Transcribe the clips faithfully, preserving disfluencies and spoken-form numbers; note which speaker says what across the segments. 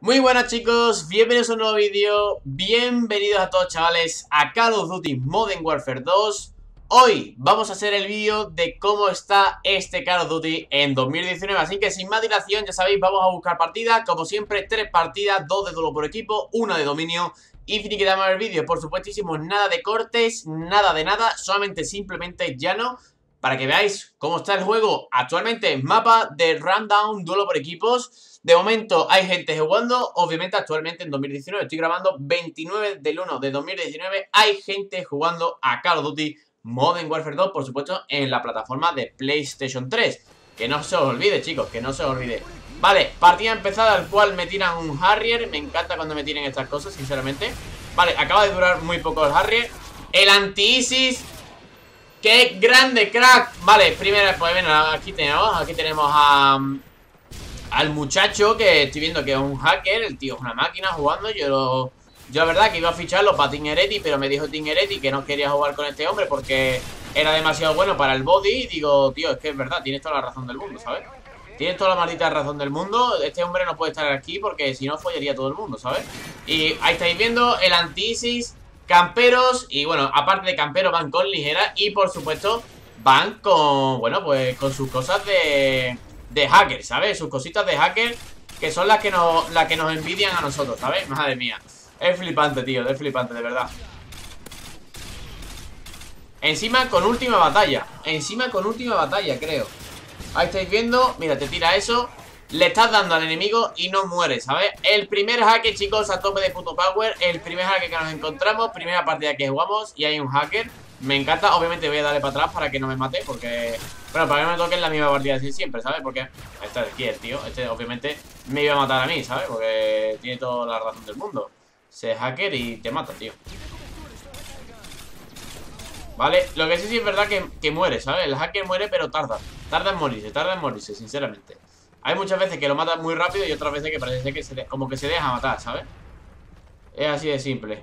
Speaker 1: Muy buenas chicos, bienvenidos a un nuevo vídeo. Bienvenidos a todos chavales a Call of Duty Modern Warfare dos. Hoy vamos a hacer el vídeo de cómo está este Call of Duty en dos mil diecinueve. Así que sin más dilación, ya sabéis, vamos a buscar partidas. Como siempre, tres partidas, dos de duelo por equipo, una de dominio. Y finiquitamos el vídeo, por supuestísimo, nada de cortes, nada de nada, solamente simplemente llano, para que veáis cómo está el juego actualmente. Mapa de Rundown, duelo por equipos. De momento hay gente jugando, obviamente actualmente en dos mil diecinueve, estoy grabando veintinueve del uno de dos mil diecinueve, hay gente jugando a Call of Duty Modern Warfare dos, por supuesto, en la plataforma de PlayStation tres. Que no se os olvide, chicos, que no se os olvide. Vale, partida empezada, al cual me tiran un Harrier, me encanta cuando me tiran estas cosas, sinceramente. Vale, acaba de durar muy poco el Harrier. El anti-ISIS, ¡qué grande, crack! Vale, primero, pues bueno, aquí tenemos, aquí tenemos a... al muchacho que estoy viendo que es un hacker. El tío es una máquina jugando. Yo lo, yo la verdad que iba a ficharlo para Tingeretti, pero me dijo Tingeretti que no quería jugar con este hombre porque era demasiado bueno para el body. Y digo, tío, es que es verdad, tienes toda la razón del mundo, ¿sabes? Tienes toda la maldita razón del mundo. Este hombre no puede estar aquí porque si no follaría todo el mundo, ¿sabes? Y ahí estáis viendo el anti-ISIS, camperos. Y bueno, aparte de camperos van con ligera. Y por supuesto van con, bueno, pues con sus cosas de... de hacker, ¿sabes? Sus cositas de hacker, que son las que nos, las que nos envidian a nosotros, ¿sabes? Madre mía. Es flipante, tío, es flipante, de verdad. Encima con última batalla. Encima con última batalla, creo. Ahí estáis viendo, mira, te tira eso. Le estás dando al enemigo y no muere, ¿sabes? El primer hacker, chicos, a tope de puto power. El primer hacker que nos encontramos. Primera partida que jugamos y hay un hacker. Me encanta, obviamente voy a darle para atrás para que no me mate, porque... bueno, para que no me toque en la misma partida así siempre, ¿sabes? Porque este de aquí, el tío, este obviamente me iba a matar a mí, ¿sabes? Porque tiene toda la razón del mundo. Se hacker y te mata, tío. Vale, lo que sí, sí es verdad que, que muere, ¿sabes? El hacker muere, pero tarda. Tarda en morirse, tarda en morirse, sinceramente. Hay muchas veces que lo matan muy rápido y otras veces que parece que se de... como que se deja matar, ¿sabes? Es así de simple.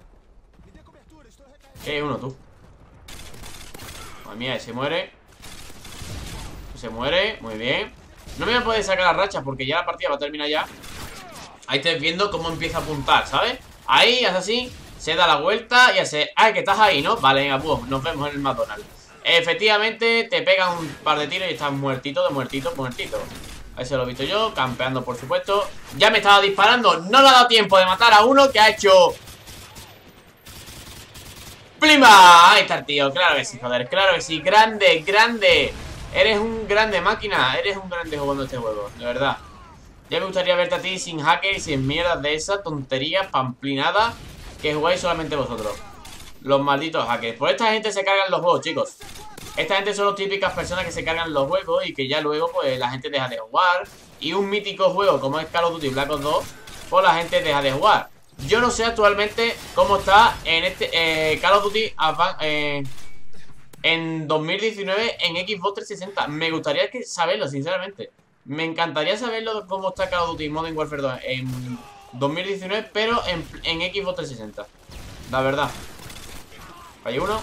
Speaker 1: Eh, uno, tú. Madre mía, se muere. Se muere, muy bien. No me voy a poder sacar las rachas porque ya la partida va a terminar ya. Ahí estáis viendo cómo empieza a apuntar, ¿sabes? Ahí, hace así, se da la vuelta y hace... ¡ay, que estás ahí!, ¿no? Vale, venga, pues, nos vemos en el McDonald's. Efectivamente, te pegan un par de tiros y estás muertito de muertito, muertito. Ahí se lo he visto yo, campeando, por supuesto. Ya me estaba disparando, no le ha dado tiempo de matar a uno que ha hecho... ¡plima! Ahí está el tío, claro que sí, joder, claro que sí. Grande, grande. Eres un grande máquina, eres un grande jugando este juego, de verdad. Ya me gustaría verte a ti sin hacker y sin mierdas de esa tontería pamplinada que jugáis solamente vosotros, los malditos hackers. Por esta gente se cargan los juegos, chicos. Esta gente son las típicas personas que se cargan los juegos y que ya luego pues la gente deja de jugar. Y un mítico juego como es Call of Duty Black Ops dos, pues la gente deja de jugar. Yo no sé actualmente cómo está en este eh, Call of Duty Advan eh, en dos mil diecinueve en Xbox trescientos sesenta. Me gustaría que saberlo, sinceramente. Me encantaría saberlo cómo está Call of Duty Modern Warfare dos en dos mil diecinueve, pero en, en Xbox trescientos sesenta. La verdad. Hay uno.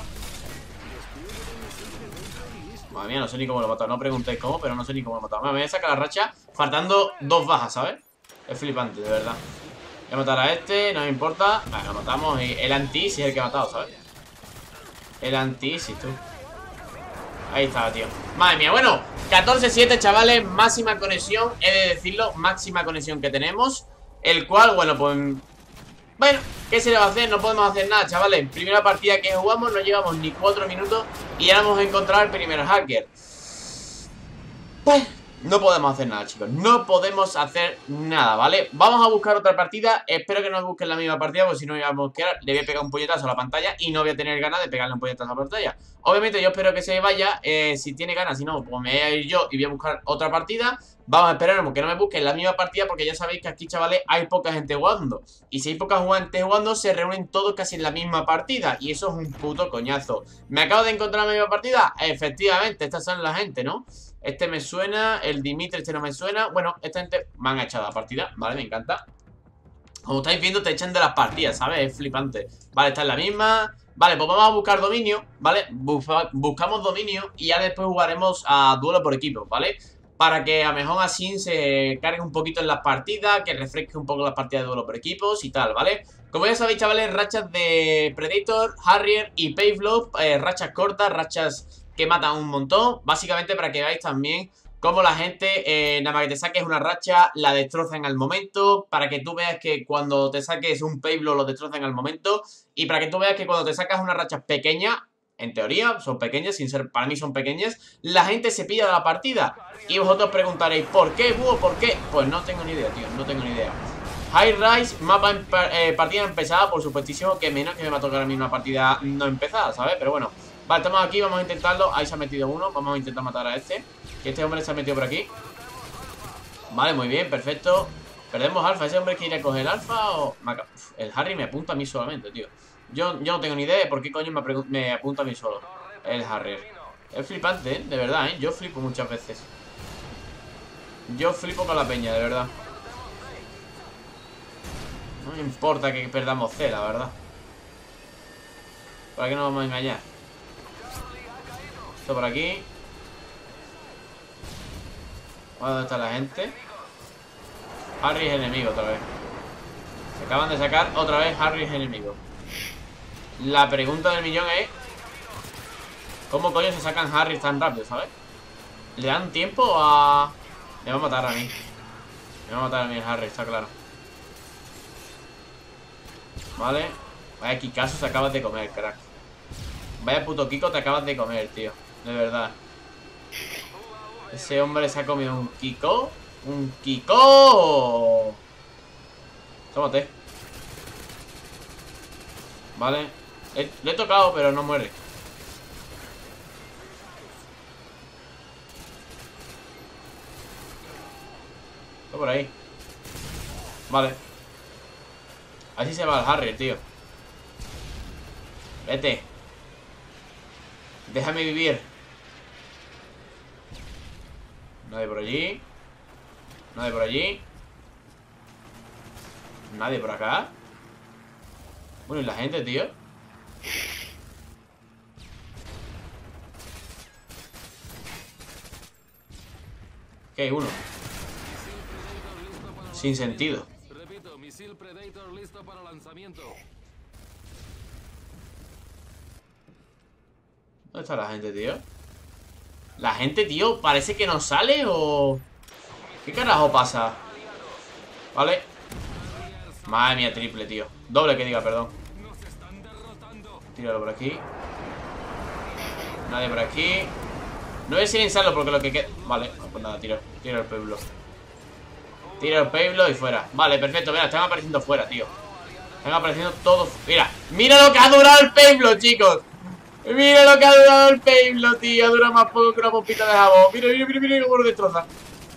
Speaker 1: Madre mía, no sé ni cómo lo he matado. No preguntéis cómo, pero no sé ni cómo lo he matado. Me voy a sacar la racha faltando dos bajas, ¿sabes? Es flipante, de verdad. Voy a matar a este, no me importa. Vale, lo matamos y el anti-ISIS es el que ha matado, ¿sabes? El anti-ISIS, tú. Ahí está, tío. Madre mía, bueno, catorce siete, chavales. Máxima conexión, he de decirlo. Máxima conexión que tenemos. El cual, bueno, pues... bueno, ¿qué se le va a hacer? No podemos hacer nada, chavales. Primera partida que jugamos, no llevamos ni cuatro minutos y ya hemos encontrado el primer hacker. Pues... no podemos hacer nada, chicos. No podemos hacer nada, ¿vale? Vamos a buscar otra partida. Espero que no busquen la misma partida, porque si no, vamos a quedar... le voy a pegar un puñetazo a la pantalla y no voy a tener ganas de pegarle un puñetazo a la pantalla. Obviamente yo espero que se vaya. eh, Si tiene ganas, si no, pues me voy a ir yo y voy a buscar otra partida. Vamos a esperar que no me busquen la misma partida, porque ya sabéis que aquí, chavales, hay poca gente jugando. Y si hay poca gente jugando, se reúnen todos casi en la misma partida. Y eso es un puto coñazo. ¿Me acabo de encontrar la misma partida? Efectivamente, estas son la gente, ¿no? Este me suena, el Dimitri este no me suena. Bueno, esta gente me han echado la partida, vale, me encanta. Como estáis viendo, te echan de las partidas, ¿sabes? Es flipante. Vale, esta es la misma. Vale, pues vamos a buscar dominio, ¿vale? Busca, buscamos dominio y ya después jugaremos a duelo por equipo, ¿vale? para que a lo mejor así se cargue un poquito en las partidas, que refresque un poco las partidas de duelo por equipos y tal, ¿vale? Como ya sabéis, chavales, rachas de Predator, Harrier y Pavlov, eh, rachas cortas, rachas que matan un montón, básicamente para que veáis también cómo la gente, eh, nada más que te saques una racha, la destrozan al momento, para que tú veas que cuando te saques un Pavlov lo destrozan al momento, y para que tú veas que cuando te sacas una racha pequeña, en teoría, son pequeñas, sin ser, para mí son pequeñas, la gente se pilla de la partida. Y vosotros preguntaréis, ¿por qué, búho? ¿Por qué? Pues no tengo ni idea, tío, no tengo ni idea. High Rise, mapa en, eh, partida empezada, por supuestísimo, que menos que me va a tocar a mí una partida no empezada, ¿sabes? Pero bueno, vale, estamos aquí, vamos a intentarlo. Ahí se ha metido uno, vamos a intentar matar a este. Que este hombre se ha metido por aquí. Vale, muy bien, perfecto. Perdemos alfa, ¿ese hombre quiere coger el alfa o...? Uf, el Harry me apunta a mí solamente, tío. Yo, yo no tengo ni idea de por qué coño me, me apunta a mí solo el Harrier. Es flipante, ¿eh? De verdad, ¿eh? Yo flipo muchas veces. Yo flipo con la peña, de verdad. No me importa que perdamos C, la verdad. ¿Para qué nos vamos a engañar? Esto por aquí. ¿Dónde está la gente? Harry es enemigo otra vez. Se acaban de sacar otra vez Harry es enemigo. La pregunta del millón es ¿cómo coño se sacan Harry tan rápido, ¿sabes? ¿Le dan tiempo a...? Me va a matar a mí. Me va a matar a mí el Harry, está claro. Vale. Vaya Kikazo se acabas de comer, crack. Vaya puto Kiko te acabas de comer, tío. De verdad. Ese hombre se ha comido un Kiko. ¡Un Kiko! Tómate. Vale. Le, le he tocado, pero no muere. Está por ahí. Vale. Así se va el Harry, tío. Vete. Déjame vivir. Nadie por allí. Nadie por allí. Nadie por acá. Bueno, ¿y la gente, tío? ¿Qué hay? Uno. Sin sentido.
Speaker 2: Repito, misil Predator listo para lanzamiento.
Speaker 1: ¿Dónde está la gente, tío? La gente, tío, parece que no sale o... ¿Qué carajo pasa? Vale. Madre mía, triple, tío. Doble que diga, perdón. Tíralo por aquí. Nadie por aquí. No voy a silenciarlo porque lo que queda... Vale, pues nada, tiro. Tiro el Pavlov. Tiro el Pavlov y fuera. Vale, perfecto, mira, están apareciendo fuera, tío. Están apareciendo todos. Mira, mira lo que ha durado el Pavlov, chicos. Mira lo que ha durado el Pavlov, tío. Dura más poco que una pompita de jabón. Mira, mira, mira, mira cómo lo destrozan.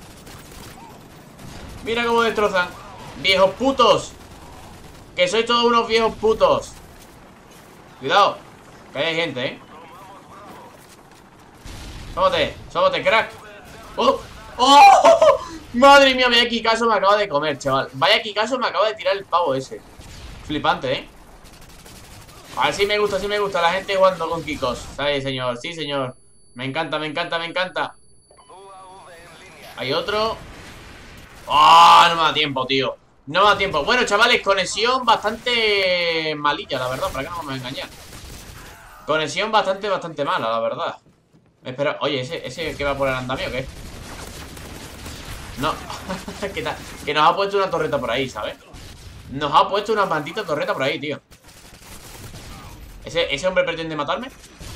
Speaker 1: Mira cómo destrozan. Viejos putos. Que sois todos unos viejos putos. Cuidado, que hay gente, ¿eh? Sóbate, sóbate, crack. ¡Oh! ¡Oh! Madre mía, vaya Kikazo me acaba de comer, chaval. Vaya Kikazo me acaba de tirar el pavo ese. Flipante, ¿eh? A ver, sí me gusta, sí me gusta la gente jugando con Kikos. Sí, señor, sí, señor. Me encanta, me encanta, me encanta. Hay otro. ¡Oh! No me da tiempo, tío. No me da tiempo. Bueno, chavales, conexión bastante malilla, la verdad. ¿Para qué no vamos a engañar? Conexión bastante, bastante mala, la verdad. Espera, oye, ¿ese, ese que va por el andamio qué? No. que, que nos ha puesto una torreta por ahí, ¿sabes? Nos ha puesto una maldita torreta por ahí, tío. ¿Ese, ese hombre pretende matarme?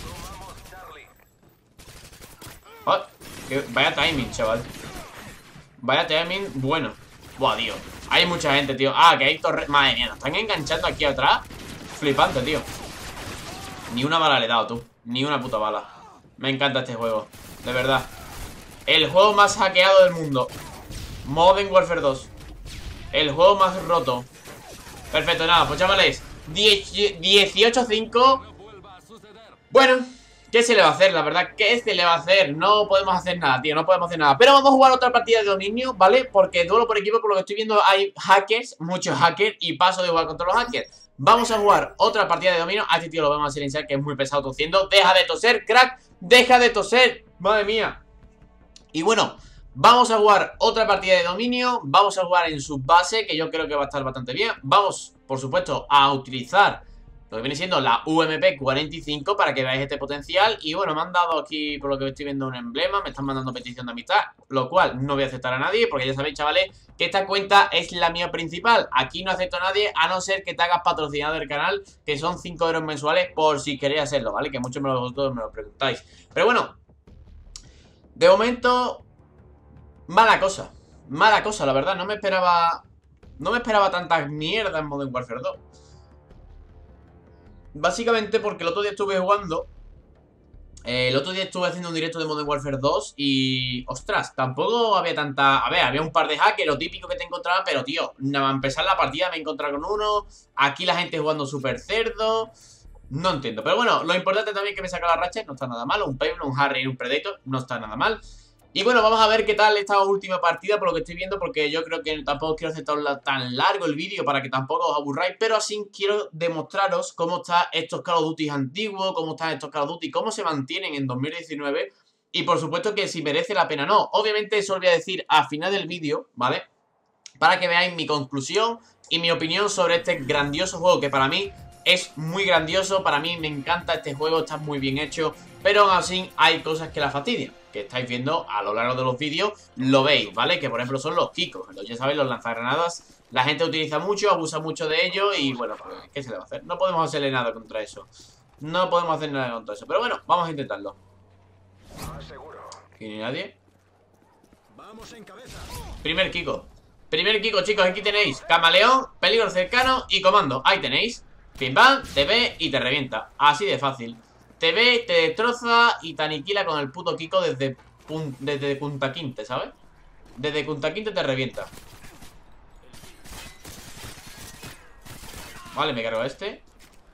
Speaker 1: Oh, que vaya timing, chaval. Vaya timing bueno. Buah, tío. Hay mucha gente, tío. Ah, que hay torre... Madre mía, nos están enganchando aquí atrás. Flipante, tío. Ni una bala le he dado, tú. Ni una puta bala. Me encanta este juego. De verdad. El juego más hackeado del mundo. Modern Warfare dos. El juego más roto. Perfecto, nada, pues chavales, dieciocho cinco. Bueno, ¿qué se le va a hacer? La verdad, ¿qué se le va a hacer? No podemos hacer nada, tío, no podemos hacer nada. Pero vamos a jugar otra partida de dominio, ¿vale? Porque duelo por equipo, por lo que estoy viendo, hay hackers, muchos hackers, y paso de jugar contra los hackers. Vamos a jugar otra partida de dominio. A este tío lo vamos a silenciar, que es muy pesado tosiendo. Deja de toser, crack, deja de toser. Madre mía. Y bueno, Vamos a jugar otra partida de dominio. Vamos a jugar en subbase, que yo creo que va a estar bastante bien. Vamos, por supuesto, a utilizar lo que viene siendo la U M P cuarenta y cinco para que veáis este potencial. Y bueno, me han dado aquí, por lo que estoy viendo, un emblema. Me están mandando petición de amistad, lo cual no voy a aceptar a nadie, porque ya sabéis, chavales, que esta cuenta es la mía principal. Aquí no acepto a nadie, a no ser que te hagas patrocinado del canal, que son cinco euros mensuales, por si queréis hacerlo, ¿vale? Que muchos me lo, vosotros me lo preguntáis. Pero bueno, de momento, mala cosa. Mala cosa, la verdad. No me esperaba... No me esperaba tantas mierdas en Modern Warfare dos. Básicamente porque el otro día estuve jugando eh, El otro día estuve haciendo un directo de Modern Warfare dos. Y, ostras, tampoco había tanta... A ver, había un par de hackers, lo típico que te encontraba. Pero, tío, nada más empezar la partida me he encontrado con uno. Aquí la gente jugando súper cerdo. No entiendo, pero bueno, lo importante también que me saca la racha. No está nada mal, un Payne, un Harry y un Predator. No está nada mal. Y bueno, vamos a ver qué tal esta última partida, por lo que estoy viendo, porque yo creo que tampoco quiero hacer tan largo el vídeo para que tampoco os aburráis, pero así quiero demostraros cómo están estos Call of Duty antiguos, cómo están estos Call of Duty, cómo se mantienen en dos mil diecinueve, y por supuesto que si merece la pena o no. Obviamente eso lo voy a decir al final del vídeo, ¿vale? Para que veáis mi conclusión y mi opinión sobre este grandioso juego, que para mí es muy grandioso. Para mí me encanta este juego, está muy bien hecho, pero aún así hay cosas que la fastidian, que estáis viendo a lo largo de los vídeos, lo veis, ¿vale? Que por ejemplo son los kikos, ya sabéis, los lanzagranadas. La gente utiliza mucho, abusa mucho de ello y bueno, pues, ¿qué se le va a hacer? No podemos hacerle nada contra eso. No podemos hacer nada contra eso, pero bueno, vamos a intentarlo. Aquí no hay nadie. Primer kiko. Primer kiko, chicos, aquí tenéis camaleón, peligro cercano y comando. Ahí tenéis. Pim pam, te ve y te revienta. Así de fácil. Te ve, te destroza y te aniquila con el puto kiko desde, pun desde Punta Quinte, ¿sabes? Desde Punta Quinte te revienta. Vale, me cargo a este.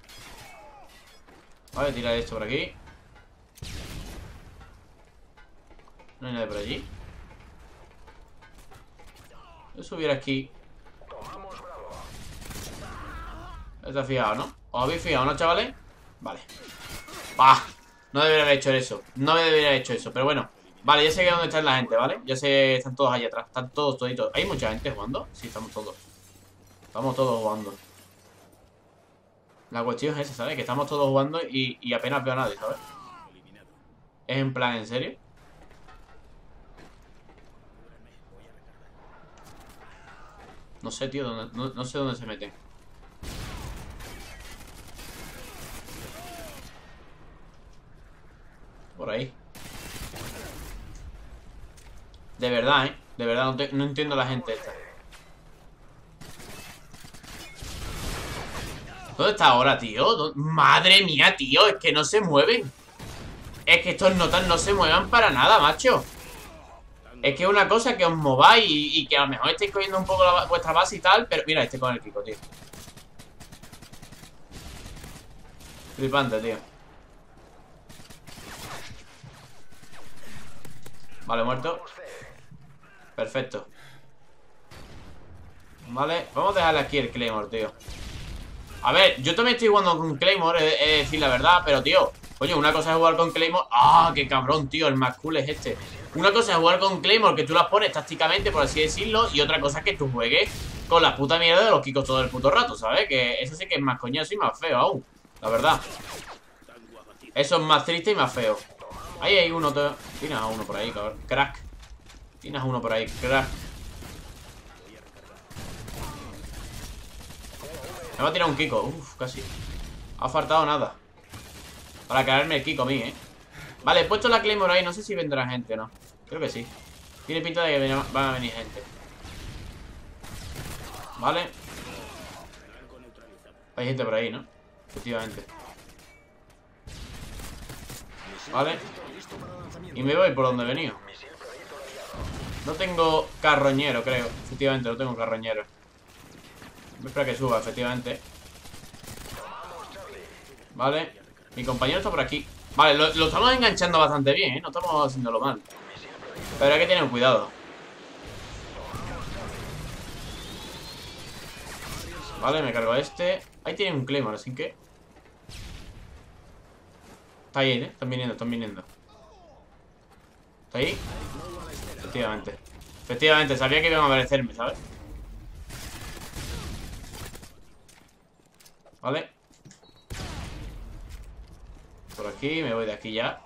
Speaker 1: Vale, tirar esto por aquí. No hay nadie por allí. Voy a subir aquí. ¿Está fijado, no? ¿Os habéis fijado, no, chavales? Vale. ¡Bah! No debería haber hecho eso. No debería haber hecho eso, pero bueno. Vale, ya sé que dónde está la gente, ¿vale? Ya sé, están todos allá atrás. Están todos, toditos. ¿Hay mucha gente jugando? Sí, estamos todos. Estamos todos jugando. La cuestión es esa, ¿sabes? Que estamos todos jugando y, y apenas veo a nadie, ¿sabes? Es en plan, ¿en serio? No sé, tío, dónde, no, no sé dónde se meten. Por ahí. De verdad, ¿eh? De verdad, no, te, no entiendo a la gente esta. ¿Dónde está ahora, tío? Madre mía, tío, es que no se mueven. Es que estos notas no se muevan para nada, macho. Es que es una cosa que os mováis y, y que a lo mejor estáis cogiendo un poco la, vuestra base y tal. Pero mira, este con el kiko, tío. Flipante, tío. Vale, muerto. Perfecto. Vale, vamos a dejarle aquí el Claymore, tío. A ver, yo también estoy jugando con Claymore, he de decir la verdad, pero tío, oye, una cosa es jugar con Claymore. ¡Ah, qué cabrón, tío! El más cool es este. Una cosa es jugar con Claymore, que tú las pones tácticamente, por así decirlo. Y otra cosa es que tú juegues con la puta mierda de los kikos todo el puto rato, ¿sabes? Que eso sí que es más coñazo y más feo aún, la verdad. Eso es más triste y más feo. Ahí hay uno, te... tienes a uno por ahí, cabrón. Crack. Tienes a uno por ahí, crack. Me va a tirar un kiko, uff, casi. Ha faltado nada para caerme el kiko a mí, eh. Vale, he puesto la Claymore ahí, no sé si vendrá gente o no. Creo que sí. Tiene pinta de que van a venir gente. Vale. Hay gente por ahí, ¿no? Efectivamente. Vale. Y me voy por donde he venido. No tengo carroñero, creo. Efectivamente, no tengo carroñero. Voy a esperar que suba, efectivamente. Vale. Mi compañero está por aquí. Vale, lo, lo estamos enganchando bastante bien, ¿eh? No estamos haciéndolo mal. Pero hay que tener cuidado. Vale, me cargo a este. Ahí tiene un Claymore, así que... Está ahí, ¿eh? Están viniendo, están viniendo. ¿Está ahí? Efectivamente. Efectivamente, sabía que iban a aparecerme, ¿sabes? Vale. Por aquí, me voy de aquí ya.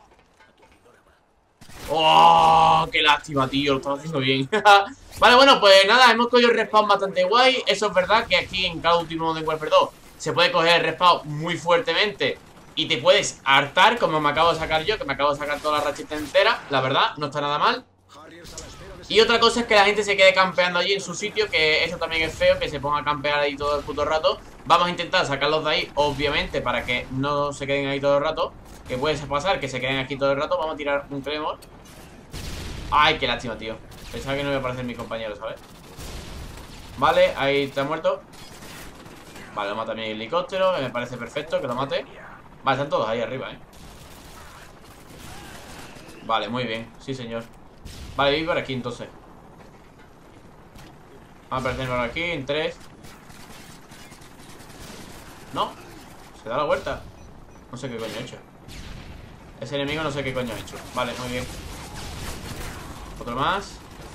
Speaker 1: ¡Oh! ¡Qué lástima, tío! Lo estaba haciendo bien. Vale, bueno, pues nada, hemos cogido el respawn bastante guay. Eso es verdad que aquí en Call of Duty Modern Warfare dos se puede coger el respawn muy fuertemente y te puedes hartar, como me acabo de sacar yo, que me acabo de sacar toda la rachita entera. La verdad, no está nada mal. Y otra cosa es que la gente se quede campeando allí en su sitio, que eso también es feo, que se ponga a campear ahí todo el puto rato. Vamos a intentar sacarlos de ahí, obviamente, para que no se queden ahí todo el rato. Que puede pasar que se queden aquí todo el rato. Vamos a tirar un Claymore. Ay, qué lástima, tío. Pensaba que no iba a aparecer mi compañero, ¿sabes? Vale, ahí está muerto. Vale, lo mata mi helicóptero, que me parece perfecto que lo mate. Vale, están todos ahí arriba, ¿eh? Vale, muy bien, sí señor. Vale, voy por aquí entonces. Vamos a aparecer por aquí en tres. No, se da la vuelta. No sé qué coño he hecho. Ese enemigo no sé qué coño ha hecho. Vale, muy bien. Otro más.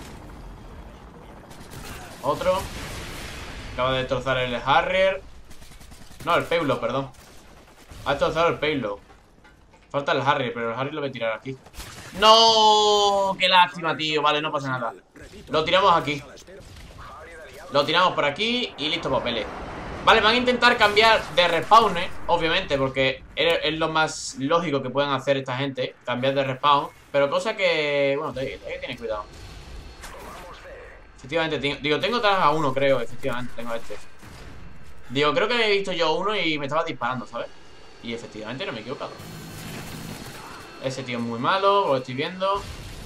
Speaker 1: Otro. Acaba de destrozar el Harrier. No, el Payload, perdón. Ha destrozado el Payload. Falta el Harrier, pero el Harrier lo voy a tirar aquí. ¡No! ¡Qué lástima, tío! Vale, no pasa nada. Lo tiramos aquí. Lo tiramos por aquí y listo, papeles. Vale, van a intentar cambiar de respawn, ¿eh? Obviamente, porque es lo más lógico que pueden hacer esta gente. Cambiar de respawn. Pero cosa que... Bueno, hay que tener cuidado. Efectivamente, digo, tengo atrás a uno, creo. Efectivamente, tengo a este. Digo, creo que he visto yo uno y me estaba disparando, ¿sabes? Y efectivamente no me he equivocado. Ese tío es muy malo, lo estoy viendo.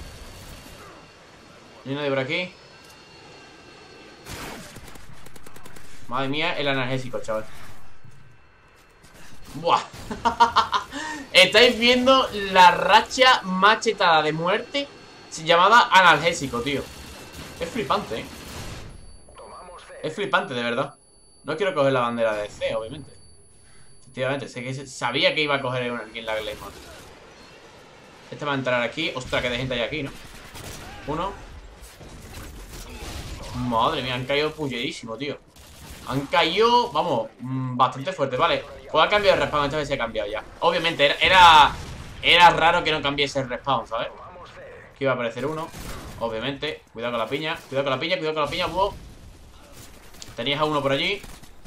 Speaker 1: Y uno de por aquí. Madre mía, el analgésico, chaval. Buah. Estáis viendo la racha machetada de muerte llamada analgésico, tío. Es flipante, ¿eh? Es flipante, de verdad. No quiero coger la bandera de C, obviamente. Efectivamente, sé que sabía que iba a coger aquí en la Claymore. Este va a entrar aquí. Ostras, que de gente hay aquí, ¿no? Uno. Madre mía, han caído pullerísimo, tío. Han caído, vamos, bastante fuerte. Vale, pues ha cambiado el respawn. Esta vez se ha cambiado ya. Obviamente, era, era Era raro que no cambiese el respawn, ¿sabes? Aquí iba a aparecer uno, obviamente. Cuidado con la piña, cuidado con la piña, cuidado con la piña. Wow. Tenías a uno por allí.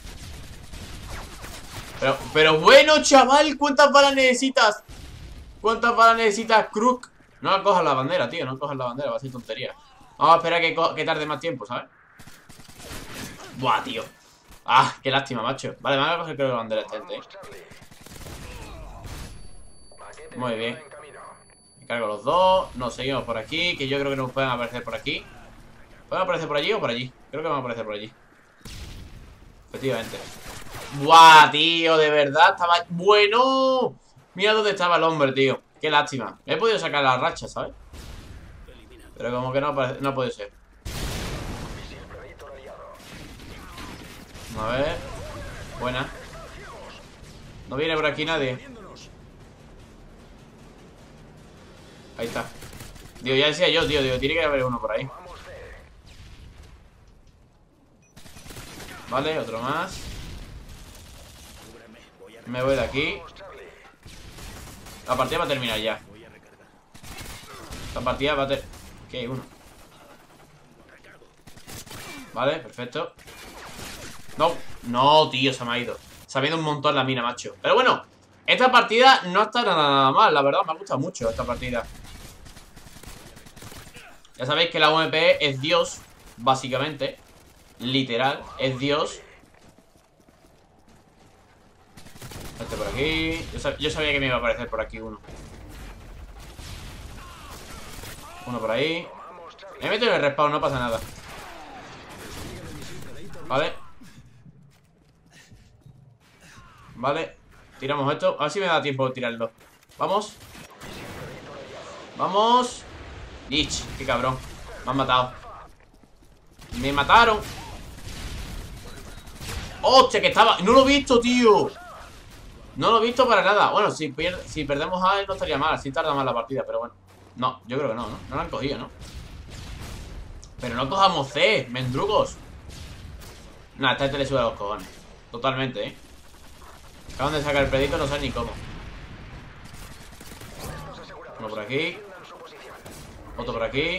Speaker 1: Pero, pero bueno, chaval, ¿cuántas balas necesitas? ¿Cuántas balas necesitas, Crook? No cojas la bandera, tío, no cojas la bandera, va a ser tontería. Vamos a esperar que, que tarde más tiempo, ¿sabes? Buah, tío. Ah, qué lástima, macho. Vale, me voy a coger creo que la bandera esta gente, ¿eh? Muy bien. Me cargo los dos. Nos seguimos por aquí, que yo creo que nos pueden aparecer por aquí. ¿Pueden aparecer por allí o por allí? Creo que van a aparecer por allí. Efectivamente. Buah, tío, de verdad estaba... Bueno. Mira dónde estaba el hombre, tío. Qué lástima. Me he podido sacar la racha, ¿sabes? Pero como que no, aparece... no puede ser. A ver. Buena. No viene por aquí nadie. Ahí está. Digo, ya decía yo, tío, digo, tiene que haber uno por ahí. Vale, otro más. Me voy de aquí. La partida va a terminar ya. La partida va a terminar. Aquí hay uno. Vale, perfecto. No, no, tío, se me ha ido. Se ha ido un montón la mina, macho. Pero bueno, esta partida no está nada mal. La verdad, me ha gustado mucho esta partida. Ya sabéis que la U M P es Dios, básicamente. Literal, es Dios. Este por aquí. Yo, sab yo sabía que me iba a aparecer por aquí uno. Uno por ahí. Me meto en el respawn, no pasa nada. Vale. Vale. Tiramos esto. A ver si me da tiempo de tirarlo. Vamos. Vamos. Ich, qué cabrón. Me han matado. Me mataron. ¡Hostia, que estaba! No lo he visto, tío. No lo he visto para nada. Bueno, si, pier si perdemos a él no estaría mal. Si tarda más la partida, pero bueno. No, yo creo que no, ¿no? No lo han cogido, ¿no? Pero no cojamos C, mendrugos. Nah, esta gente le sube a los cojones. Totalmente, eh. Acaban de sacar el predito, no sé ni cómo. Uno por aquí. Otro por aquí.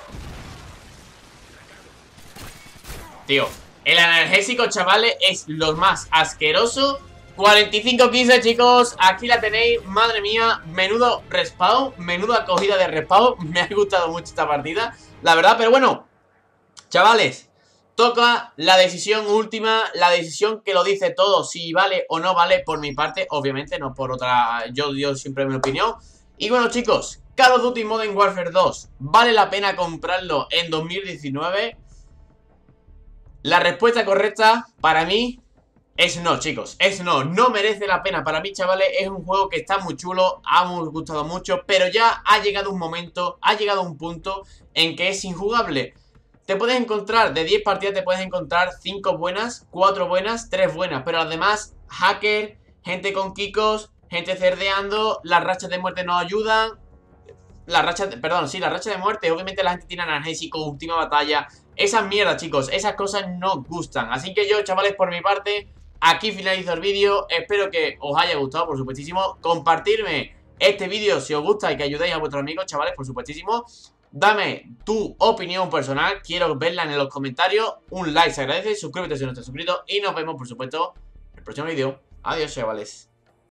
Speaker 1: Tío, el analgésico, chavales, es lo más asqueroso. Cuarenta y cinco quince, chicos. Aquí la tenéis, madre mía. Menudo respawn, menuda acogida de respawn. Me ha gustado mucho esta partida, la verdad, pero bueno, chavales, toca la decisión última. La decisión que lo dice todo, si vale o no vale, por mi parte, obviamente, no por otra. Yo dio siempre mi opinión. Y bueno, chicos, Call of Duty Modern Warfare dos, ¿vale la pena comprarlo en dos mil diecinueve? La respuesta correcta para mí es no, chicos, es no, no merece la pena. Para mí, chavales, es un juego que está muy chulo, ha muy gustado mucho, pero ya ha llegado un momento, ha llegado un punto en que es injugable. Te puedes encontrar, de diez partidas te puedes encontrar cinco buenas, cuatro buenas, tres buenas, pero además, hacker, gente con kikos, gente cerdeando, las rachas de muerte no ayudan. Las rachas, de, perdón, sí, las rachas de muerte, obviamente la gente tiene analgésico, última batalla. Esas mierdas, chicos, esas cosas no gustan. Así que yo, chavales, por mi parte, aquí finalizo el vídeo. Espero que os haya gustado, por supuestísimo. Compartirme este vídeo si os gusta y que ayudéis a vuestros amigos, chavales, por supuestísimo. Dame tu opinión personal, quiero verla en los comentarios. Un like se agradece, suscríbete si no estás suscrito. Y nos vemos, por supuesto, en el próximo vídeo. Adiós, chavales.